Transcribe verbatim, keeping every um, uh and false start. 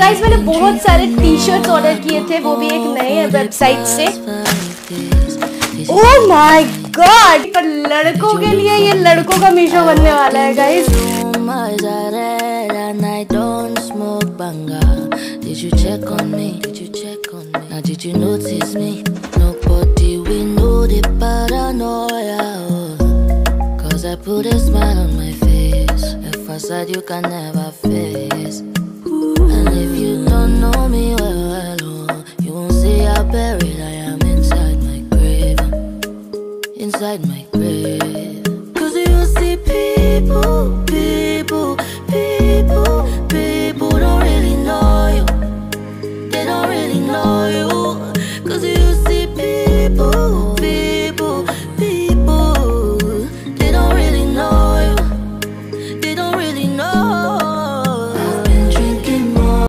Guys मैंने बहुत सारे टी शर्ट ऑर्डर किए थे, वो भी एक नए वेबसाइट से। ओह माय गॉड, पर लड़कों के लिए ये लड़कों का मीशो बनने वाला है guys. Did you check on me? Did you check on me? Now did you notice me? Nobody we know the paranoia. Cause I put a smile on my face, a facade you can never face. And if you don't know me well, well oh, you won't see how buried I am inside my grave, inside my